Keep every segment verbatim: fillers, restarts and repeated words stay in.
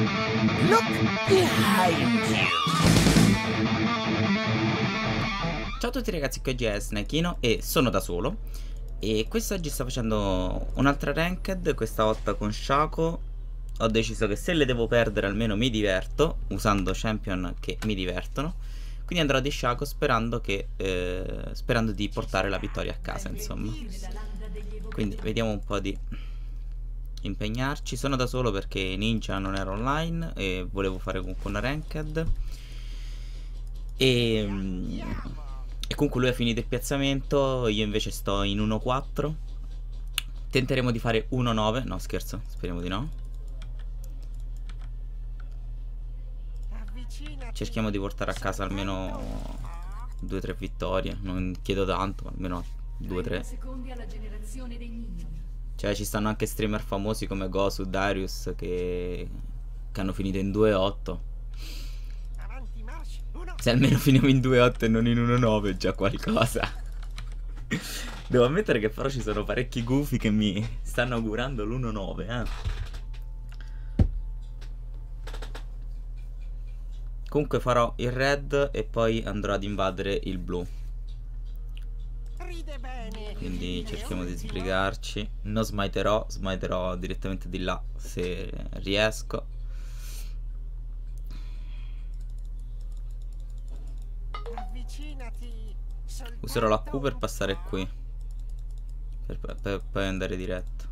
Look behind you. Ciao a tutti ragazzi, qui oggi è Snakino e sono da solo. E quest'oggi sto facendo un'altra ranked, questa volta con Shaco. Ho deciso che se le devo perdere almeno mi diverto, usando champion che mi divertono. Quindi andrò di Shaco sperando che eh, sperando di portare la vittoria a casa, insomma. Quindi vediamo un po' di impegnarci. Sono da solo perché Ninja non era online e volevo fare comunque una ranked. E, e comunque lui ha finito il piazzamento, io invece sto in uno quattro. Tenteremo di fare uno nove, no scherzo, speriamo di no. Cerchiamo di portare a casa almeno due tre vittorie. Non chiedo tanto, ma almeno due tre. Cioè ci stanno anche streamer famosi come Gosu, Darius che, che hanno finito in due otto. Se almeno finiamo in due otto e non in uno nove è già qualcosa. Devo ammettere che però ci sono parecchi gufi che mi stanno augurando l'uno nove, eh. Comunque farò il red e poi andrò ad invadere il blu. Quindi cerchiamo di sbrigarci. Non smiterò, smiterò direttamente di là se riesco. Userò la Q per passare qui, per, per, per poi andare diretto.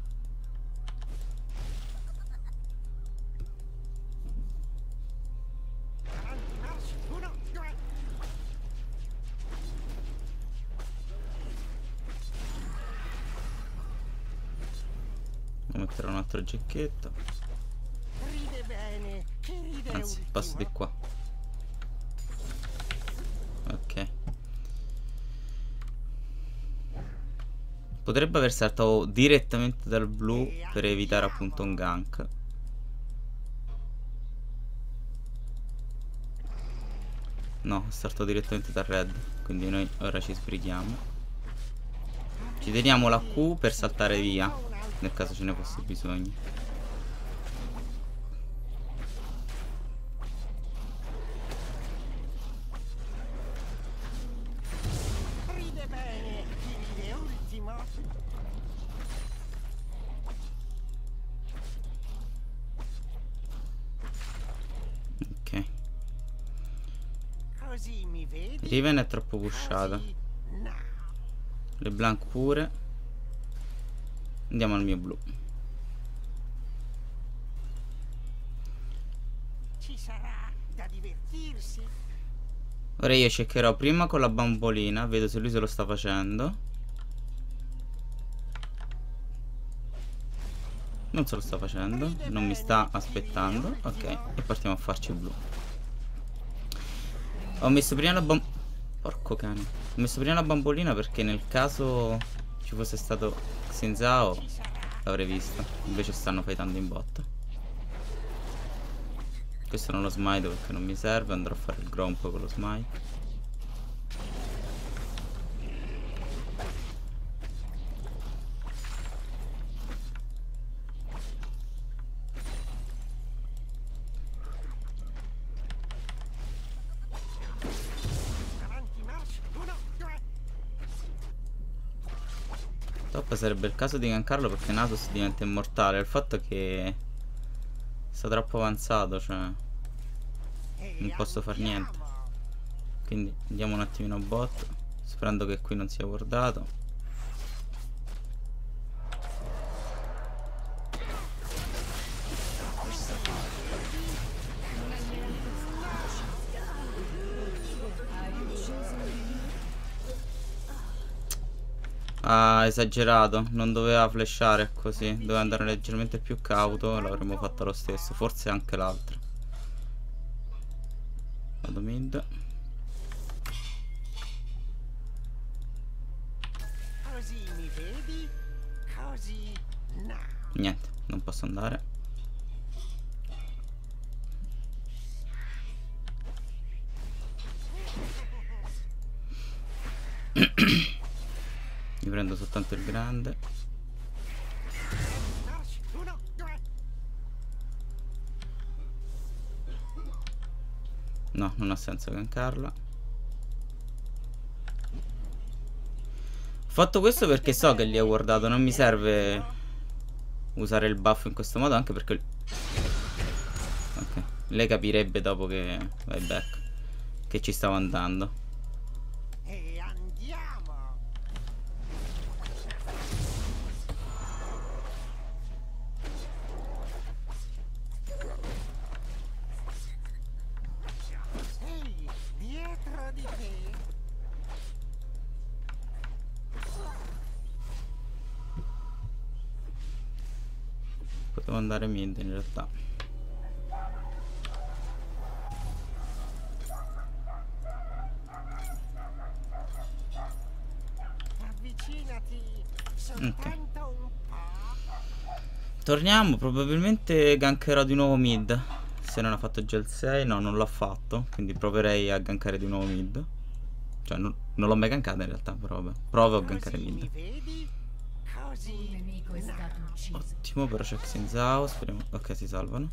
Metterò un altro gecchetto. Anzi, passo di qua. Ok. Potrebbe aver saltato direttamente dal blu per evitare appunto un gank. No, è saltato direttamente dal red. Quindi noi ora ci sbrighiamo. Ci teniamo la Q per saltare via, nel caso ce ne fosse bisogno. Ok. Riven è troppo pushata. LeBlanc pure. Andiamo al mio blu. Ci sarà da divertirsi. Ora io cercherò prima con la bambolina. Vedo se lui se lo sta facendo. Non se lo sta facendo. Non mi sta aspettando. Ok, e partiamo a farci il blu. Ho messo prima la bambolina. Porco cane. Ho messo prima la bambolina perché nel caso ci fosse stato Senzao l'avrei visto. Invece stanno fightando in botta. Questo non lo smite perché non mi serve. Andrò a fare il gromp con lo smite. Top sarebbe il caso di gankarlo perché Nasus diventa immortale. Il fatto è che sta troppo avanzato, cioè non posso far niente. Quindi andiamo un attimino a bot, sperando che qui non sia guardato. Ah, esagerato, non doveva flashare così, doveva andare leggermente più cauto e l'avremmo fatto lo stesso, forse anche l'altro. Vado mid. Così mi vedi, così no. Niente, non posso andare. Mi prendo soltanto il grande. No, non ha senso gankarla. Ho fatto questo perché so che gli ho guardato. Non mi serve usare il buff in questo modo, anche perché ok, lei capirebbe dopo che vai back che ci stavo andando. E andiamo. Ehi, dietro di te. Potevo andare mid in realtà. Avvicinati soltanto un po'. Torniamo, probabilmente gankerò di nuovo mid. Se non ha fatto già il sei, no, non l'ho fatto. Quindi proverei a gankare di nuovo mid. Cioè, non, non l'ho mai gankata in realtà, però vabbè. Provo a gankare Così mi mid. vedi? Così. Un nemico è stato ucciso. Ottimo, però c'è Xinzao. Speriamo. Ok, si salvano.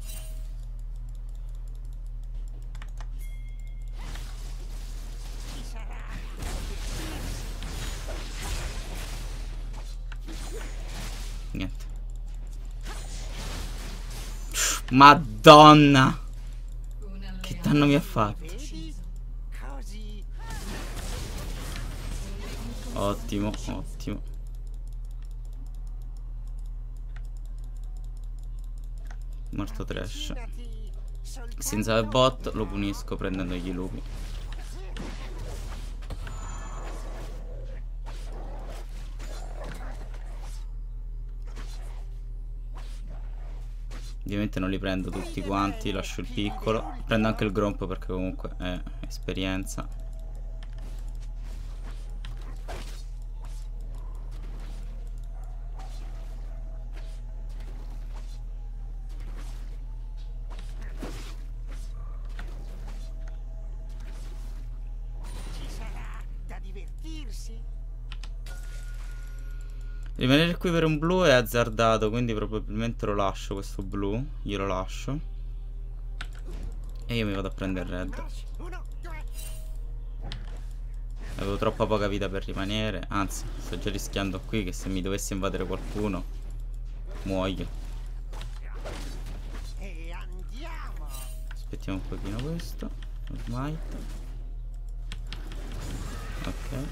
Ci sarà. Niente. Madonna! Un Che alleato danno mi ha Mi fatto? vedi? Così. Ottimo, ottimo. Morto Trash. Avvicinati soltanto Xinzao e un bot, po'. lo punisco prendendogli i lupi. Ovviamente non li prendo tutti quanti, lascio il piccolo. Prendo anche il grompo perché comunque è esperienza. Ci sarà da divertirsi. Rimanere qui per un blu è azzardato, quindi probabilmente lo lascio questo blu. Glielo lascio. E io mi vado a prendere il red. March, uno, due. Avevo troppa poca vita per rimanere. Anzi, sto già rischiando qui che se mi dovesse invadere qualcuno muoio. E andiamo. Aspettiamo un pochino questo. Lo smite. Ok.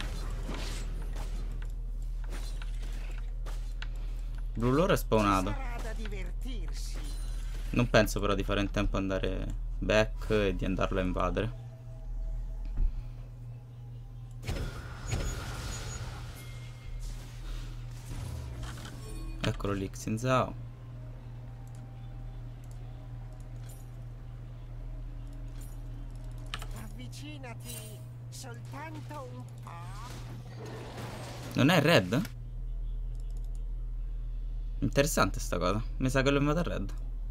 Blu loro è spawnato. Sarà da divertirsi. Non penso però di fare in tempo andare back e di andarlo a invadere. Eccolo lì, Xinzao. Avvicinati soltanto un po'. Non è red? Interessante sta cosa. Mi sa che lo invado a red.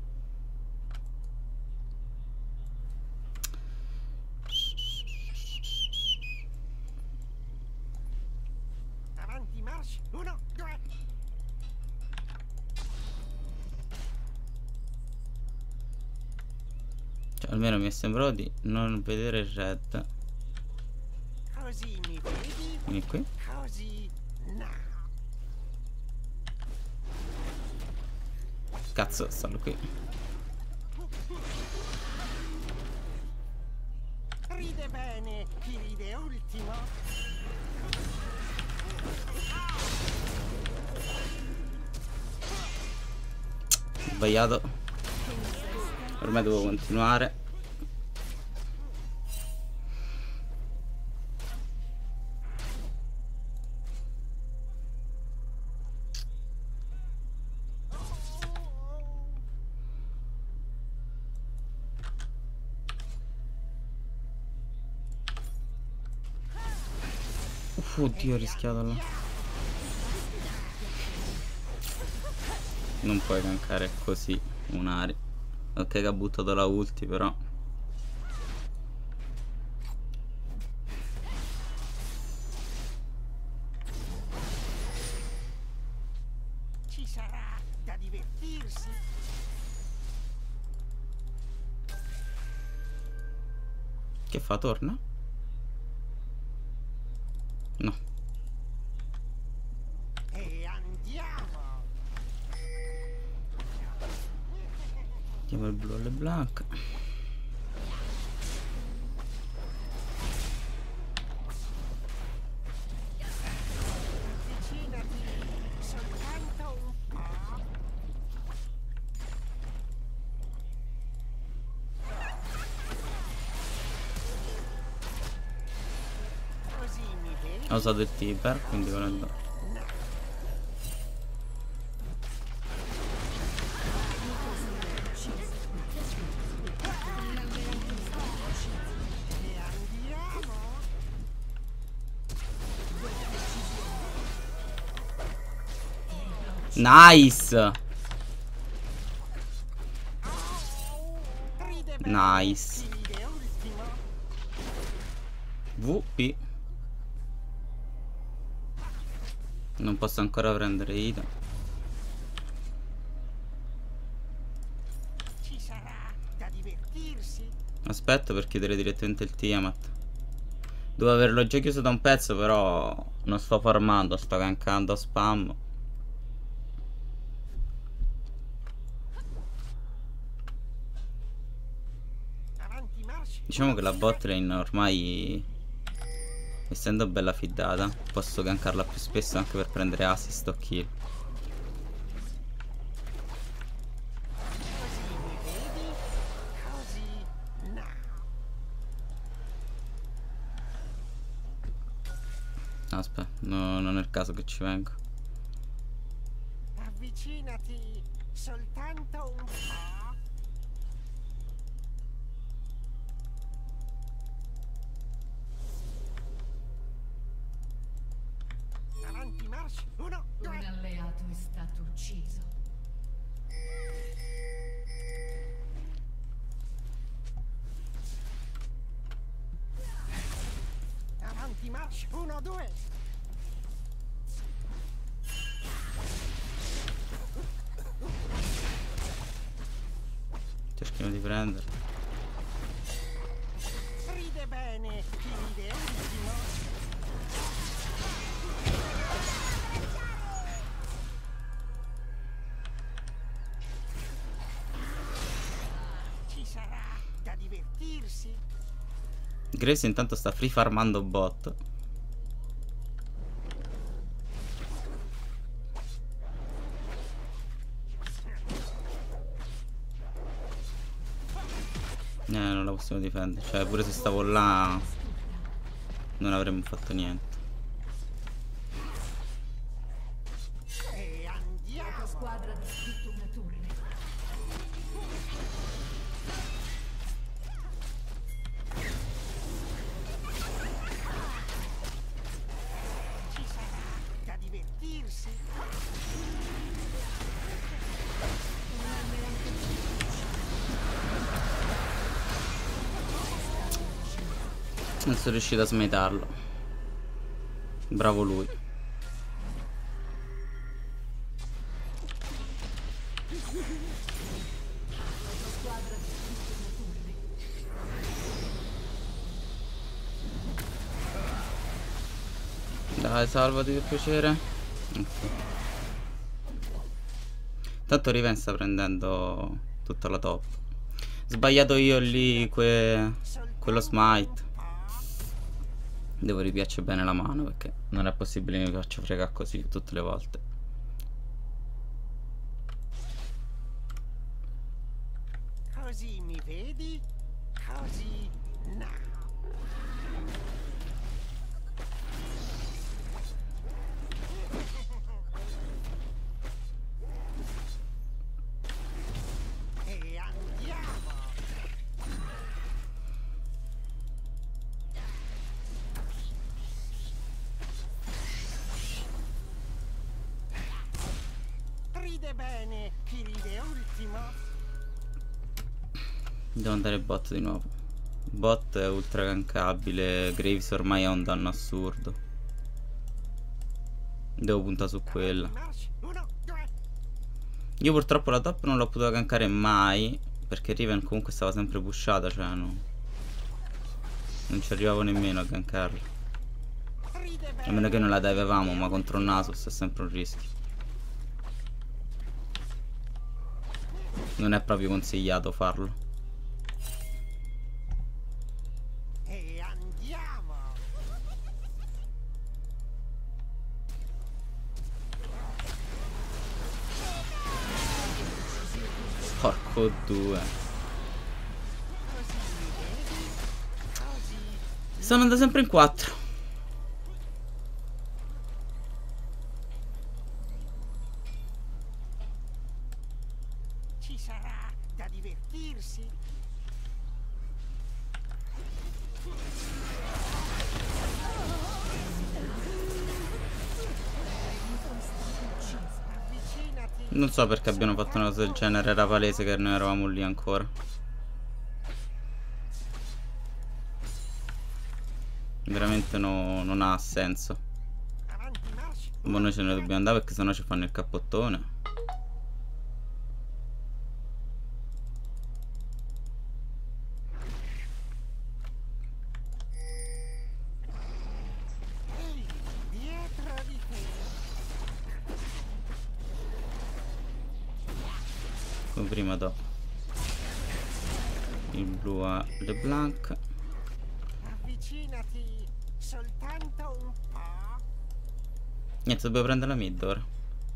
Avanti, march, uno, due. Cioè, almeno mi è sembrato di non vedere il red. Così mi vedi? Vieni qui. Così no. Cazzo, stanno qui. Ride bene, chi ride ultimo. Sbagliato. Ormai devo continuare. Uff, oddio, ho rischiato là. Non puoi gankare così un'area. Ok che ha buttato la ulti però. Ci sarà da divertirsi. Che fa? Torna? No. E andiamo. Diamo il blu alle black. Soltanto un po'. Così mi vedi? Ho usato il Tiber, quindi volendo. E andiamo. Nice! Ride bene. Nice. Chi ride ultimo. V P. Non posso ancora prendere Ida. Ci sarà da divertirsi. Aspetto per chiudere direttamente il Tiamat. Dovevo averlo già chiuso da un pezzo, però non sto farmando, sto gankando a spam. Avanti marcia. Diciamo che la bot lane ormai, essendo bella fiddata, posso gankarla più spesso anche per prendere assist o kill. Così mi vedi? Così no. Aspetta, no, non è il caso che ci vengo. Avvicinati soltanto un po'. Avanti marcia. Uno, Un due. alleato è stato ucciso. Avanti marcia. Uno, due. Cerchiamo di prendere. Ride bene. Chi ride ultimo. Ci sarà da divertirsi. Graves intanto sta free farmando bot. Eh, non la possiamo difendere. Cioè, pure se stavo là non avremmo fatto niente. E andiamo. La squadra ha distrutto una torre. Ci sarà da divertirsi. Non sono riuscito a smetarlo. Bravo lui. Dai, salvati per piacere. Ok. Tanto Riven sta prendendo tutta la top. Sbagliato io lì que... quello smite. Devo ripiacere bene la mano, perché non è possibile che mi faccia fregare così tutte le volte. Così mi vedi? Così no. E andiamo. Ride bene chi ride ultimo. Devo andare bot di nuovo. Bot è ultra gankabile. Graves ormai ha un danno assurdo. Devo puntare su quella. Marcia. Uno, due. Io purtroppo la top non l'ho potuta gankare mai, perché Riven comunque stava sempre pushata, cioè no. Non ci arrivavo nemmeno a gankarlo. Ride A meno che non la bene. divavamo, ma contro un Nasus è sempre un rischio. Non è proprio consigliato farlo. E andiamo. Porco due. Così mi vedi? Così Stanno andando sempre in quattro. ci sarà da divertirsi. Avvicinati. Non so perché abbiano fatto una cosa del genere. Era palese che noi eravamo lì ancora. Veramente no- non ha senso. Avanti marcia. Ma noi ce ne dobbiamo andare perché sennò ci fanno il cappottone. Ehi, dietro di te. Come prima do il blu a LeBlanc. Avvicinati soltanto un po'. Niente, dobbiamo prendere la mid ora.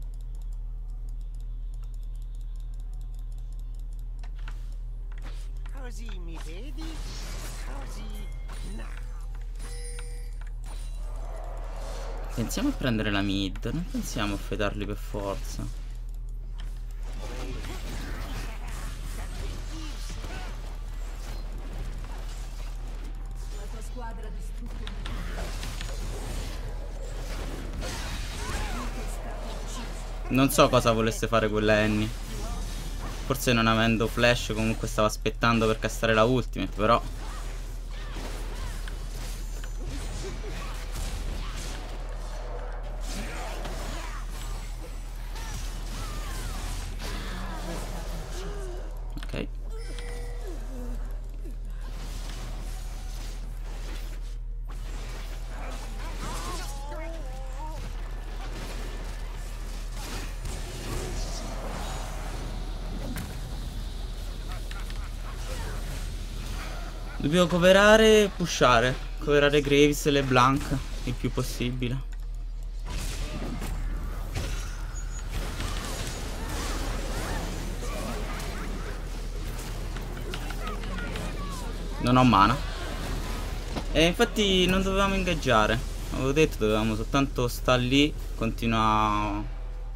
Così mi vedi? Così no. Pensiamo a prendere la mid. Non pensiamo a fedarli per forza. La tua squadra ha distrutto un nemico è stato ucciso. Non so cosa volesse fare quella Annie. Forse non avendo flash comunque stava aspettando per castare la ultimate, però ok. Dobbiamo coverare e pushare. Coverare Graves e LeBlanc il più possibile. Non ho mana. E infatti non dovevamo ingaggiare. Avevo detto dovevamo soltanto stare lì. Continuare.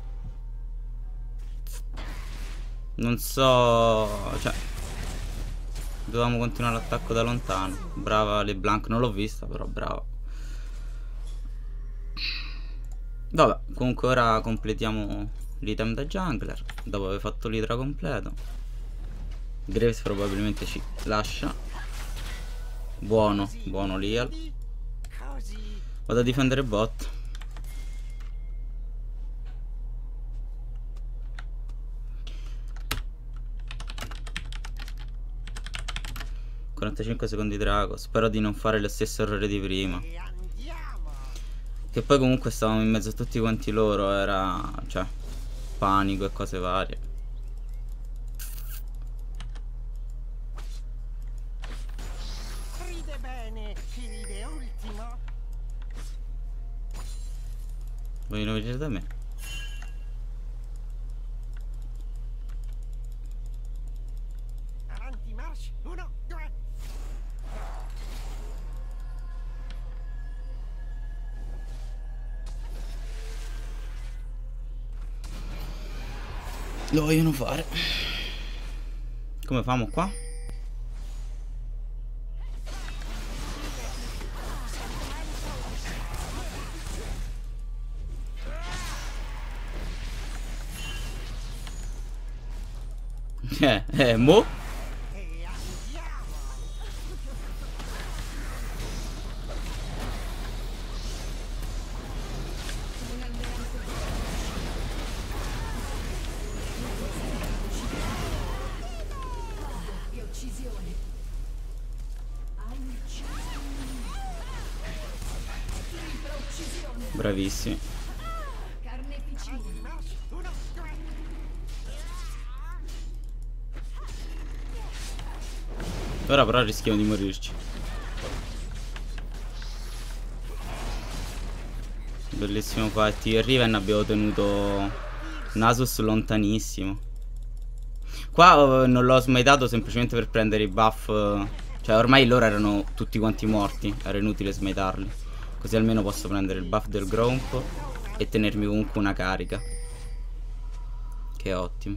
Non so. Cioè dovevamo continuare l'attacco da lontano. Brava LeBlanc, non l'ho vista però brava. Vabbè, comunque ora completiamo l'item da jungler. Dopo aver fatto l'idra completo. Graves probabilmente ci lascia. Buono, buono Lial. Così. Vado a difendere bot. quarantacinque secondi drago. Spero di non fare lo stesso errore di prima. E andiamo. Che poi comunque stavamo in mezzo a tutti quanti loro. Era, cioè, panico e cose varie. Ride bene, chi ride ultimo. Vogliono venire da me. Avanti marcia. Uno, due. Lo vogliono fare. Come famo qua? Eh, eh, mo? E andiamo. Che uccisione. Hai ucciso. Bravissimi. Carneficina. Uno, due. Ora però rischiamo di morirci. Bellissimo fight. Io e Riven abbiamo tenuto Nasus lontanissimo. Qua uh, non l'ho smitato semplicemente per prendere i buff. Uh, cioè ormai loro erano tutti quanti morti. Era inutile smitarli. Così almeno posso prendere il buff del Gromp e tenermi comunque una carica. Che è ottimo.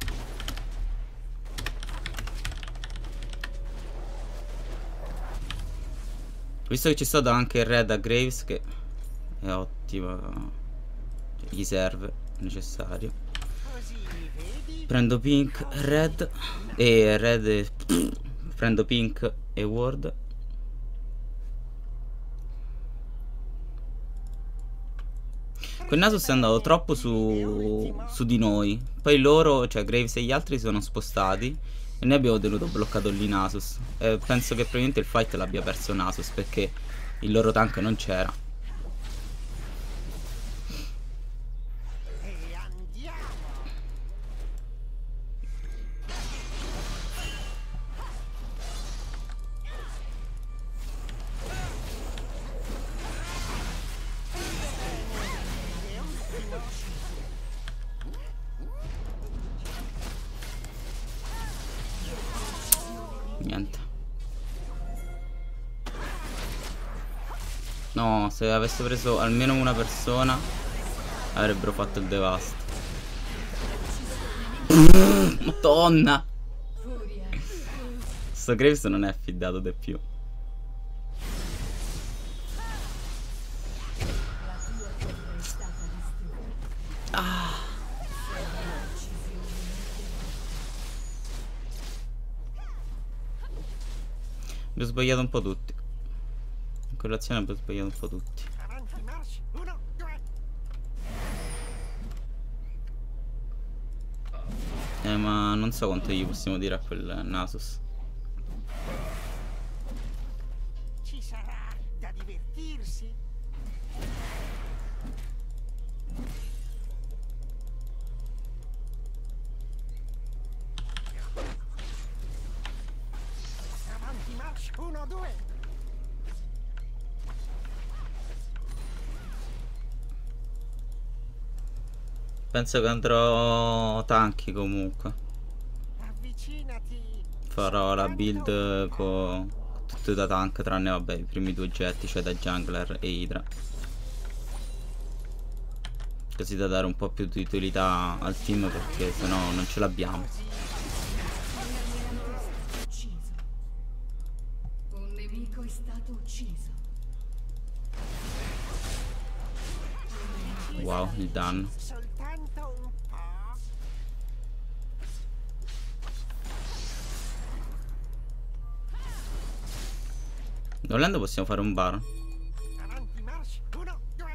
Visto che c'è stato anche il Red a Graves, che è ottimo, cioè, gli serve, necessario. Così vedi? Prendo Pink, Red e Red e... prendo Pink e Ward. Quel Nasus è andato troppo su, su di noi. Poi loro, cioè Graves e gli altri si sono spostati e noi abbiamo tenuto bloccato lì Nasus. E penso che probabilmente il fight l'abbia perso Nasus perché il loro tank non c'era. E andiamo. Niente. No, se avesse preso almeno una persona avrebbero fatto il devasto. Madonna. Furia. Sto Graves non è affidato da più. La tua torre è stata distrutta. Ah. Mi ho sbagliato un po' tutti. In quell'azione mi ho sbagliato un po' tutti. Avanti, marcia. Uno, due. Eh, ma non so quanto gli possiamo dire a quel Nasus. Ci sarà da divertirsi. Avanti, marcia. Uno, due. Penso che andrò tanchi comunque. Avvicinati. Farò la build con tutto da tank tranne vabbè i primi due oggetti, cioè da jungler e Hydra. Così da dare un po' più di utilità al team perché sennò non ce l'abbiamo. Ucciso. Un nemico è stato ucciso. Wow, il danno. Soltanto un po'. Volendo possiamo fare un Baron. Avanti, marcia. Uno, due.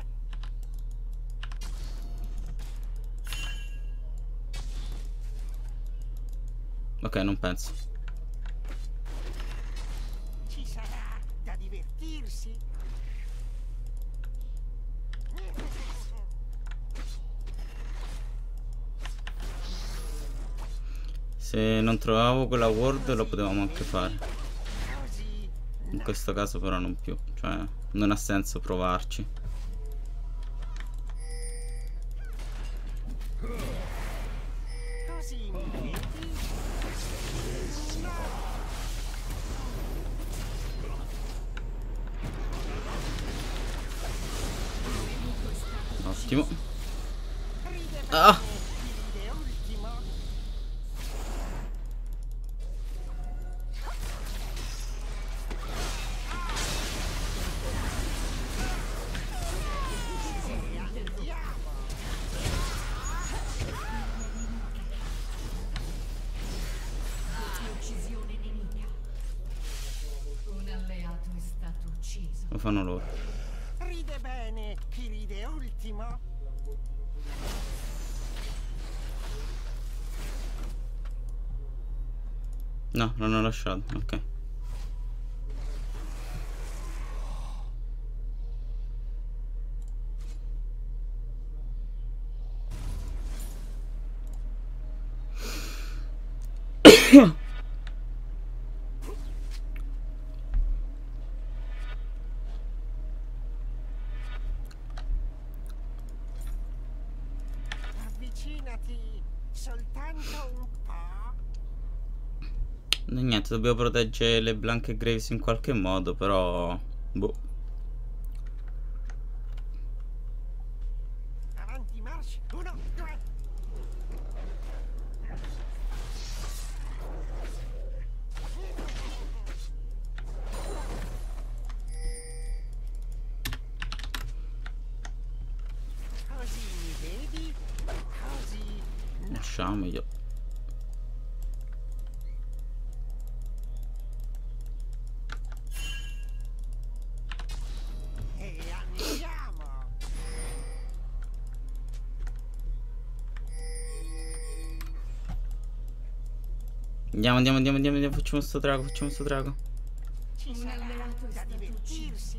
Ok, non penso. Ci sarà da divertirsi. Se non trovavo quella ward lo potevamo anche fare. Così. In questo caso però non più. Cioè non ha senso provarci. Così mi vedi? Ottimo. Ride Ah! bene, chi ride ultimo. E andiamo. Uccisione nemica. Un alleato è stato ucciso. Lo fanno loro. Ride bene, chi ride ultimo. No, non ho lasciato. Ok. Avvicinati soltanto un po'. No, niente, dobbiamo proteggere le Blanche Graves in qualche modo, però... boh. Avanti, marcia. Uno, due. Così mi vedi? Così. Lasciamoglielo. E andiamo. Andiamo, andiamo, andiamo, andiamo, andiamo, facciamo sto drago, facciamo sto drago. Ci Un sarà alleato è da stato divertirsi.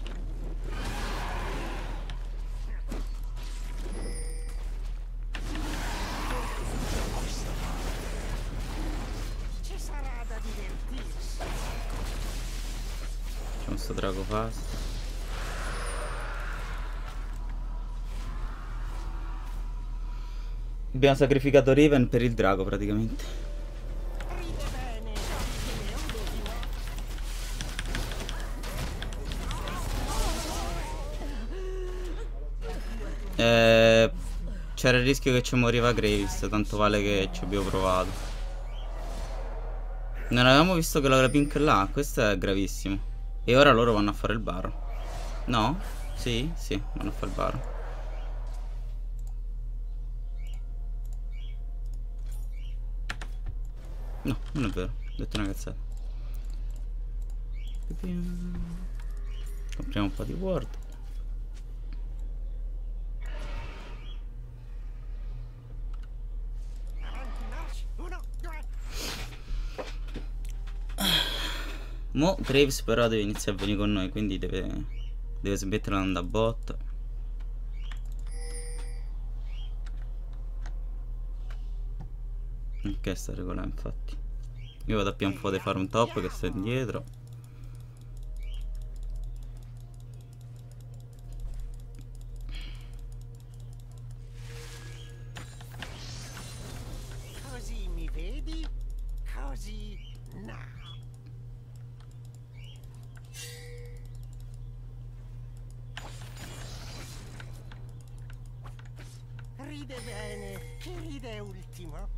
Ci sarà da divertirsi. Facciamo sto drago fast. Abbiamo sacrificato Riven per il drago praticamente. Ride bene, ride ultimo. Eh, C'era il rischio che ci moriva Graves, tanto vale che ci abbiamo provato. Non avevamo visto che la pink là, questo è gravissimo. E ora loro vanno a fare il Baron. No? Sì, sì, vanno a fare il Baron. No, non è vero, ho detto una cazzata. Compriamo un po' di ward. Avanti, marcia. Uno, due. Mo Graves però deve iniziare a venire con noi, quindi deve deve smettere di andare a bot. Ok, sta regolare infatti. Io vado a pian fuori fare un top che sta indietro. Così mi vedi? Così no. Ride bene, chi ride ultimo?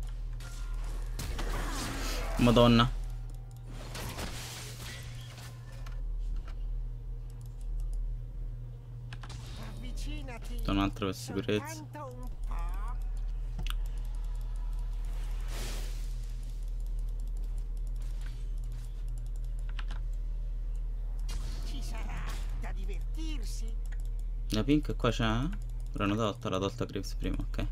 Madonna. Avvicinati. Un altro per sicurezza. Soltanto un po'. Ci sarà da divertirsi. La pink qua c'è? L'hanno tolta, l'ha tolta Graves prima, ok.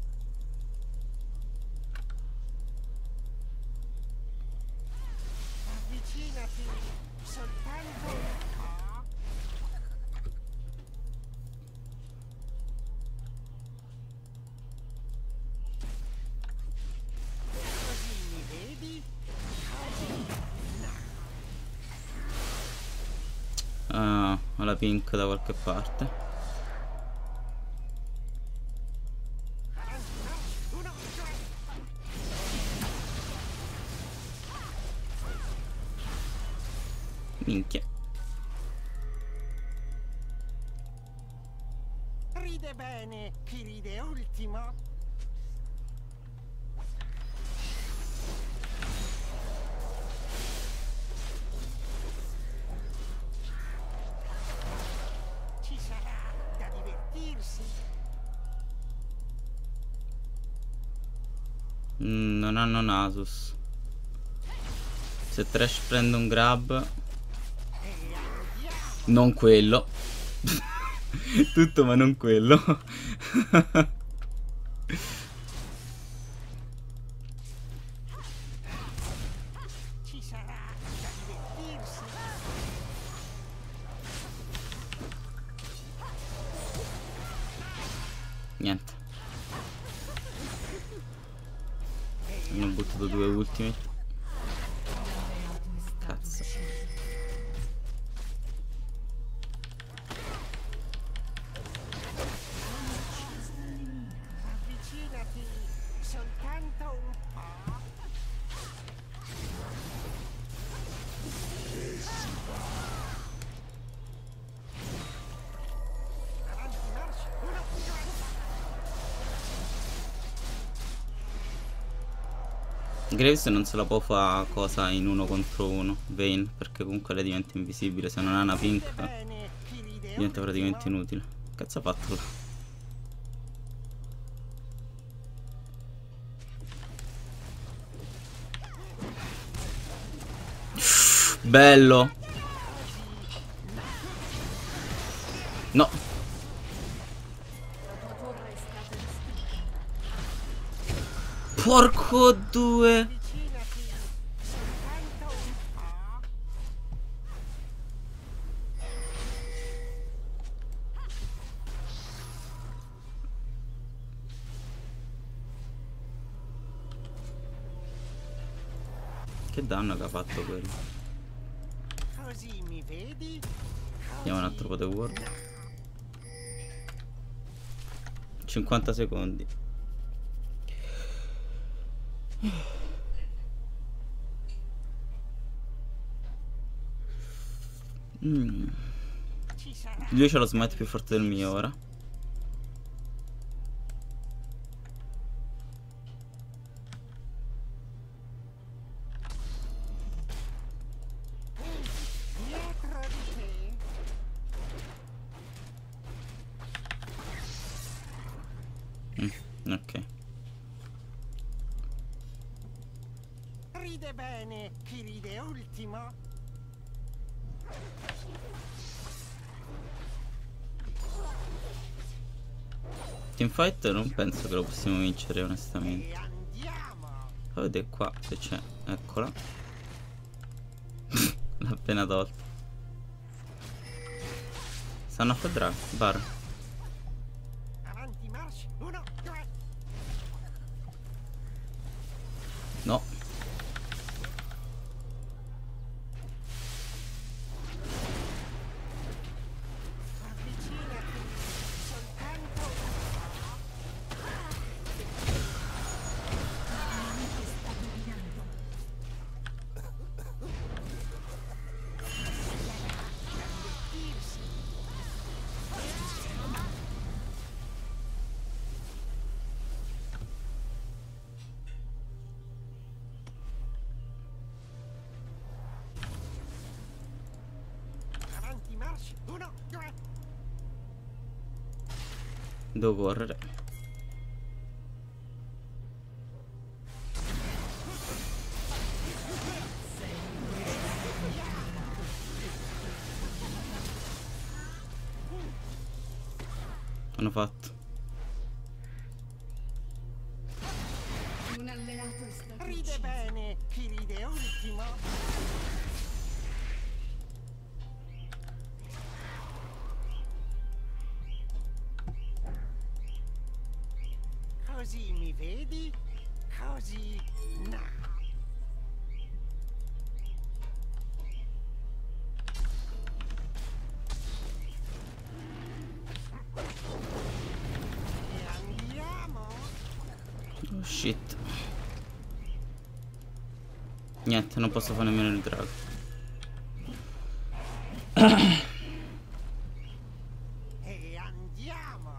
Avvicinati soltanto un po'. Così mi vedi? Ah, ho la pink da qualche parte. Uno, due. Minchia. Ride bene, chi ride ultimo? Ci sarà da divertirsi. Mm, non hanno Nasus. Se Trash prende un grab. E andiamo. Non quello. Tutto ma non quello. Ci sarà da divertirsi. Niente. Hanno buttato due ultimate. Cazzo. Avvicinati soltanto un po'. Avanti, marcia. Uno, Graves non se la può fare cosa in uno contro uno, Vayne, perché comunque lei diventa invisibile. Se non ha una pink bene, chi ride diventa praticamente ultimo. inutile. Cazzo ha fatto là? Bello. No. Porco due. Avvicinati soltanto un po'. Che danno che ha fatto quello. Così mi vedi? Andiamo un altro po' di ward. cinquanta secondi. Mm. Ci sarà. Lui c'ha lo smite più forte del mio ora. Dietro di te. Mm, ok. Ride bene, chi ride ultimo. Teamfight non penso che lo possiamo vincere onestamente. E andiamo. Fa vedere qua se c'è. Eccola. L'ha appena tolta. Stanno a quadrare. Bar. Avanti, marcia. Uno, due. No. Avvicinati soltanto un po'. Divertirsi. Avanti, marcia. Uno, due. Devo correre. Hanno fatto. Un alleato è stato Ride ucciso. bene, chi ride ultimo. Così mi vedi? Così no. E andiamo. Oh shit. Niente, non posso fare nemmeno il drago. E andiamo.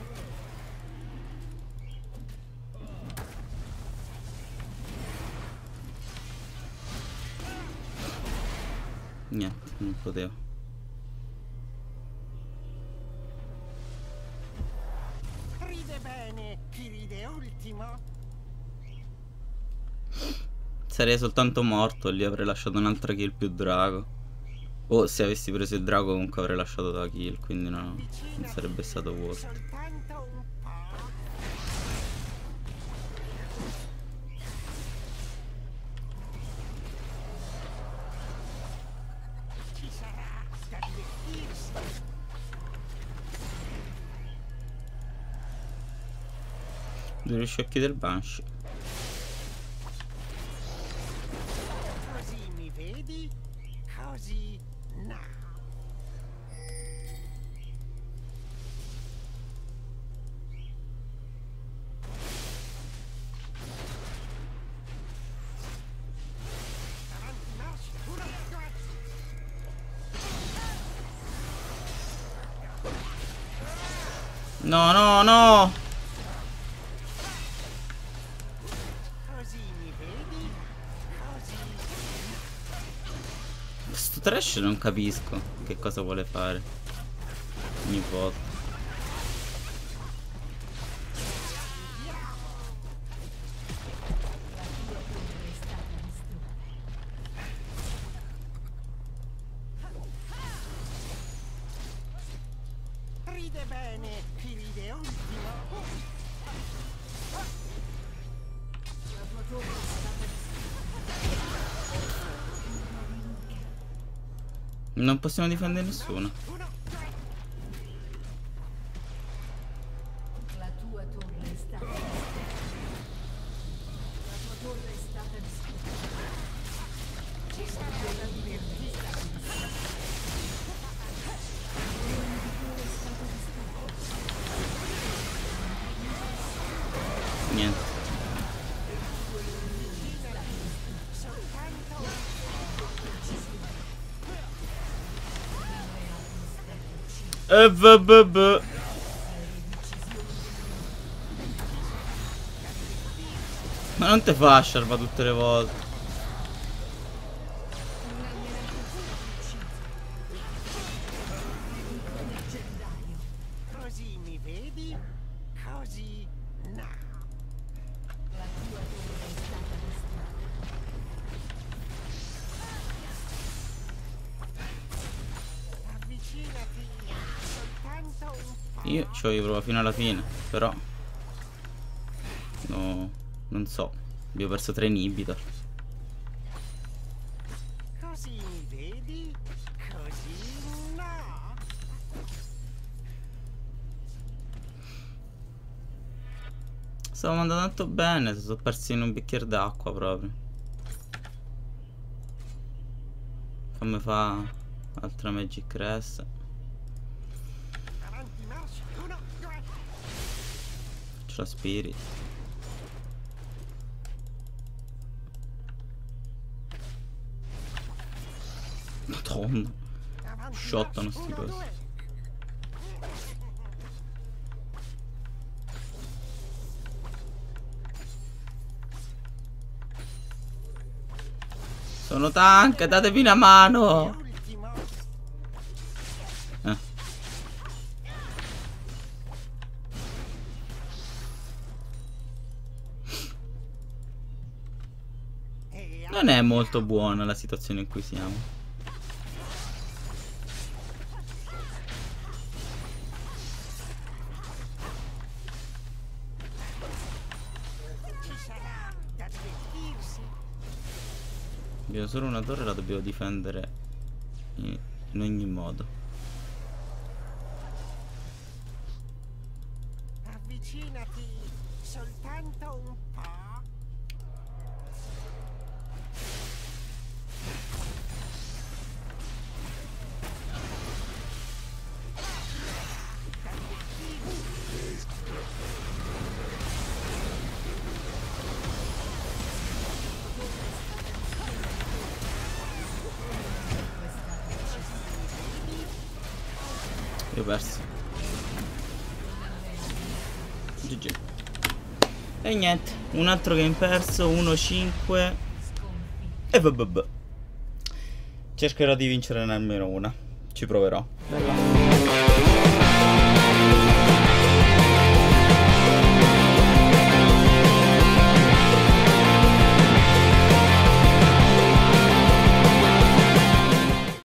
Niente, non potevo. Ride bene, chi ride ultimo. Sarei soltanto morto, lì avrei lasciato un'altra kill più drago. O se avessi preso il drago comunque avrei lasciato la kill, quindi no, non Avvicinati sarebbe stato worth. soltanto un po'. Ci sarà da divertirsi. Due sciocchi del Banshee. vedi, così no. Avanti, marcia, uno, due. No, no, no! Così mi vedi, così. Questo trash non capisco che cosa vuole fare ogni volta. Ride bene, chi ride ultimo. La tua torre è stata Non possiamo difendere nessuno. Uno, due. La tua torre è stata distrutta. La tua torre è stata distrutta. Ci sarà da divertirsi. Niente. Soltanto E vabbè. Ma non te fa sciarpa tutte le volte. così mi vedi, così no. La tua torre è stata distrutta. Avvicinati soltanto un po'. Io ci voglio provare fino alla fine. Però no, non so. Abbiamo perso tre inhibitor. Così mi vedi, così no. Stavo andando tanto bene. Si sono persi in un bicchiere d'acqua proprio. Fammi fa altra Magic Crest. Avanti, marcia, uno, due. C'è la Spirit. Madonna. Avanti, Shottano marcia, sti uno, cosi. due. Sono tank, datemi una mano. Ultimo. Eh. E Non è molto buona la situazione in cui siamo. ci sarà da divertirsi. Abbiamo solo una torre, la dobbiamo difendere in, in ogni modo. Avvicinati soltanto un po'. Io ho perso. G G. E niente, un altro game perso, uno cinque. E vabbè. Cercherò di vincere almeno una. Ci proverò. Bella.